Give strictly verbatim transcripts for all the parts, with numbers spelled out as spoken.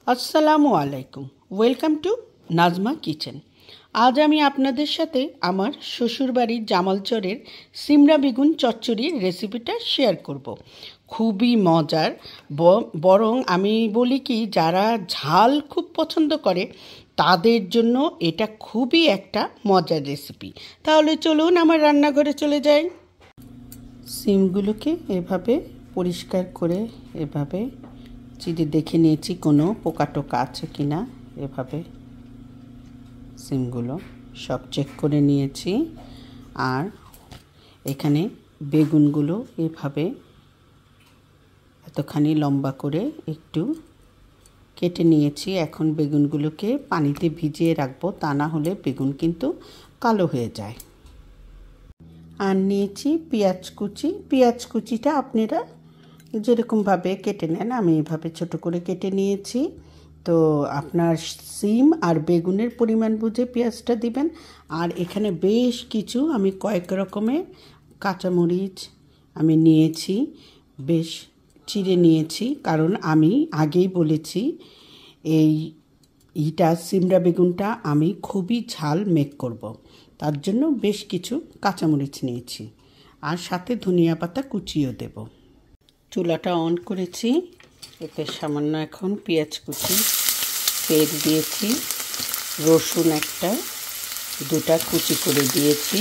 আসসালামু আলাইকুম। Welcome to Najma kitchen. আজ আমি আপনাদের সাথে আমার শ্বশুরবাড়ির জামালচরের সিমড়া বেগুন চচ্চড়ির রেসিপিটা শেয়ার করব। খুবই মজার, বরং আমি বলি কি, যারা ঝাল খুব পছন্দ করে তাদের জন্য এটা খুবই একটা মজার রেসিপি। তাহলে চলুন আমার রান্নাঘরে চলে যাই। সিমগুলোকে এভাবে পরিষ্কার করে এভাবে চিড়ে দেখে নিয়েছি কোনো পোকা টোকা আছে কি না। এভাবে সিমগুলো সব চেক করে নিয়েছি। আর এখানে বেগুনগুলো এভাবে এতখানি লম্বা করে একটু কেটে নিয়েছি। এখন বেগুনগুলোকে পানিতে ভিজিয়ে রাখবো, তা না হলে বেগুন কিন্তু কালো হয়ে যায়। আর নিয়েছি পেঁয়াজ কুচি। পেঁয়াজ কুচিটা আপনারা যেরকমভাবে কেটে নেন, আমি এভাবে ছোট করে কেটে নিয়েছি। তো আপনার সিম আর বেগুনের পরিমাণ বুঝে পেঁয়াজটা দিবেন। আর এখানে বেশ কিছু আমি কয়েক রকমের কাঁচামরিচ আমি নিয়েছি, বেশ চিড়ে নিয়েছি, কারণ আমি আগেই বলেছি এই ইটা সিমড়া বেগুনটা আমি খুবই ঝাল মেক করব, তার জন্য বেশ কিছু কাঁচামরিচ নিয়েছি। আর সাথে ধনিয়া পাতা কুচিও দেব। চুলাটা অন করেছি, এতে সামান্য এখন পেঁয়াজ কুচি, তেল দিয়েছি, রসুন একটা দুটা কুচি করে দিয়েছি।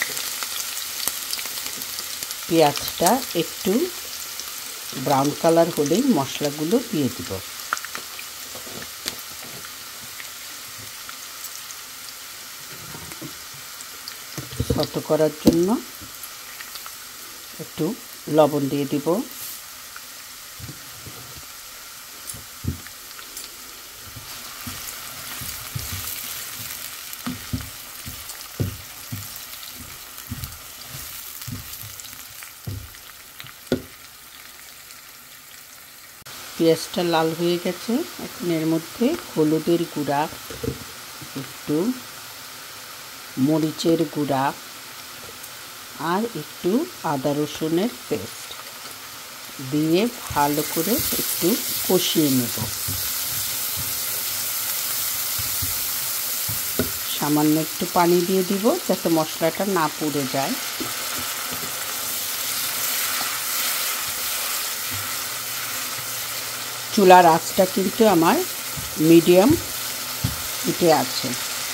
পেঁয়াজটা একটু ব্রাউন কালার হলেই মশলাগুলো দিয়ে দিব। শত করার জন্য একটু লবণ দিয়ে দিব। পেঁয়াজটা লাল হয়ে গেছে, এখন এর মধ্যে হলুদের গুঁড়া, একটু মরিচের গুঁড়া আর একটু আদা রসুনের পেস্ট দিয়ে ভালো করে একটু কষিয়ে নেব। সামান্য একটু পানি দিয়ে দিব যাতে মশলাটা না পুড়ে যায়। চুলার আঁচটা কিন্তু আমার মিডিয়াম হিটে আছে।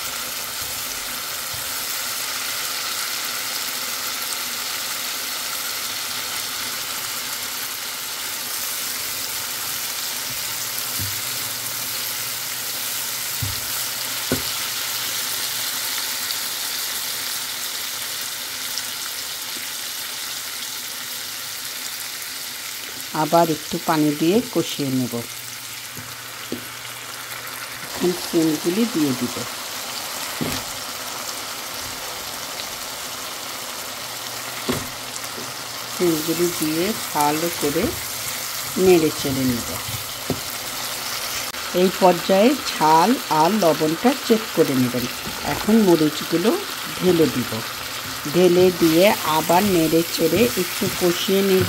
আবার একটু পানি দিয়ে কষিয়ে নেব। এখন সিমগুলি দিয়ে দিব। সিমগুলি দিয়ে ভালো করে নেড়ে চেড়ে নেব। এই পর্যায়ে ঝাল আর লবণটা চেক করে নেবেন। এখন মরিচগুলো ঢেলে দিব। ঢেলে দিয়ে আবার নেড়ে চেড়ে একটু কষিয়ে নেব।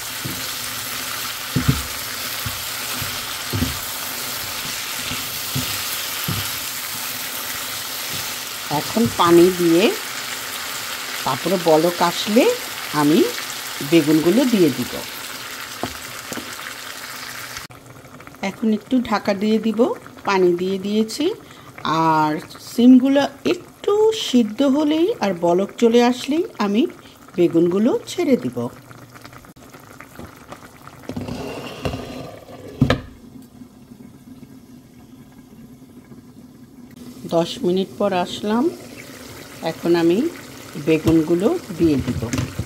এখন পানি দিয়ে তারপরে বলক আসলে আমি বেগুনগুলো দিয়ে দিব। এখন একটু ঢাকা দিয়ে দিব। পানি দিয়ে দিয়েছি। আর সিমগুলো একটু সিদ্ধ হলেই আর বলক চলে আসলেই আমি বেগুনগুলো ছেড়ে দিব। দশ মিনিট পর আসলাম। এখন আমি বেগুনগুলো দিয়ে দিব।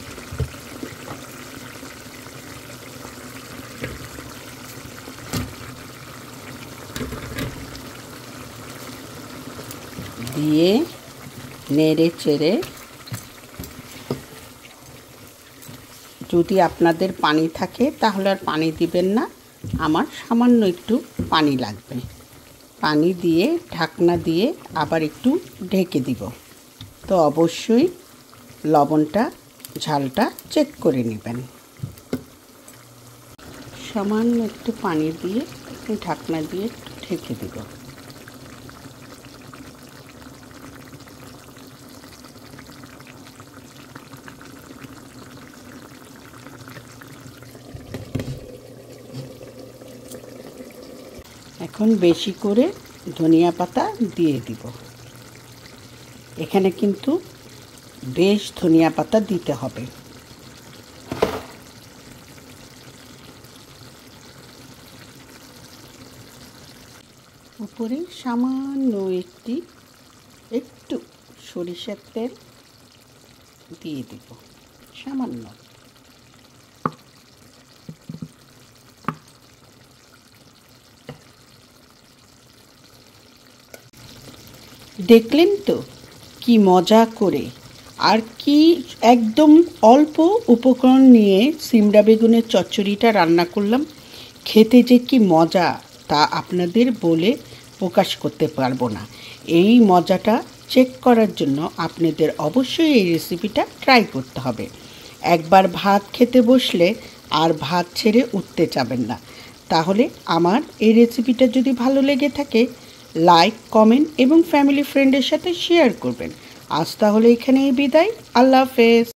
দিয়ে নেড়ে চেড়ে, যদি আপনাদের পানি থাকে তাহলে আর পানি দিবেন না, আমার সামান্য একটু পানি লাগবে। পানি দিয়ে ঢাকনা দিয়ে আবার একটু ঢেকে দিব। তো অবশ্যই লবণটা ঝালটা চেক করে নেবেন। সামান্য একটু পানি দিয়ে ঢাকনা দিয়ে ঢেকে দেব। এখন বেশি করে ধনিয়া পাতা দিয়ে দিব। এখানে কিন্তু বেশ ধনিয়া পাতা দিতে হবে। উপরে সামান্য একটি একটু সরিষার তেল দিয়ে দিব, সামান্য। দেখলেন তো কি মজা করে, আর কি একদম অল্প উপকরণ নিয়ে সিমড়া বেগুনের চচ্চড়িটা রান্না করলাম। খেতে যে কি মজা তা আপনাদের বলে প্রকাশ করতে পারবো না। এই মজাটা চেক করার জন্য আপনাদের অবশ্যই এই রেসিপিটা ট্রাই করতে হবে। একবার ভাত খেতে বসলে আর ভাত ছেড়ে উঠতে যাবেন না। তাহলে আমার এই রেসিপিটা যদি ভালো লেগে থাকে, লাইক, কমেন্ট এবং ফ্যামিলি ফ্রেন্ডের সাথে শেয়ার করবেন। আজ তাহলে এখানেই বিদায়। আল্লাহ হাফেজ।